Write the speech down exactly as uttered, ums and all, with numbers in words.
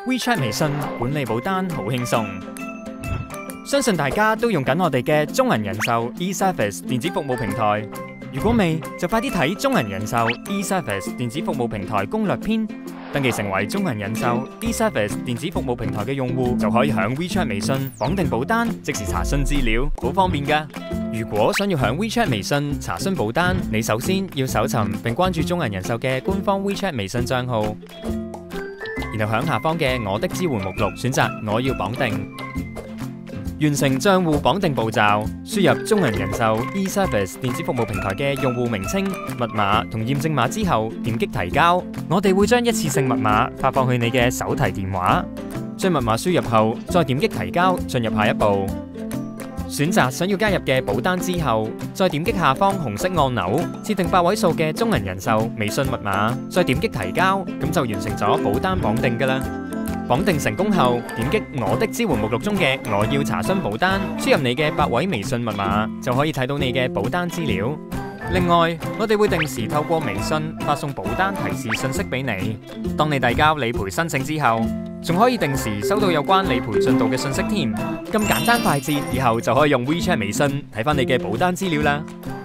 WeChat 微信管理保單好輕鬆，相信大家都用緊我哋嘅中銀人壽 e-Service 電子服務平台。如果未，就快啲睇中銀人壽 e-Service 電子服務平台攻略篇，登記成為中銀人壽 e-Service 電子服務平台嘅用戶，就可以響 WeChat 微信綁定保單，即時查詢資料，好方便㗎。如果想要響 WeChat 微信查詢保單，你首先要搜尋並關注中銀人壽嘅官方 WeChat 微信賬號，然後響下方嘅我的支援目錄選擇我要綁定，完成賬戶綁定步驟，輸入中銀人壽 e-Service 電子服務平台嘅用戶名稱、密碼同驗證碼之後，點擊提交，我哋會將一次性密碼發放去你嘅手提電話。將密碼輸入後，再點擊提交，進入下一步。選擇想要加入嘅保單之後，再點擊下方紅色按鈕，設定八位數嘅中銀人壽微信密碼，再點擊提交，咁就完成咗保單綁定㗎啦。綁定成功後，點擊我的支援目錄中嘅我要查詢保單，輸入你嘅八位微信密碼，就可以睇到你嘅保單資料。另外，我哋會定時透過微信發送保單提示信息俾你。當你遞交理賠申請之後，仲可以定時收到有關理賠進度嘅信息添。咁簡單快捷，以後就可以用 WeChat 微信睇返你嘅保單資料啦。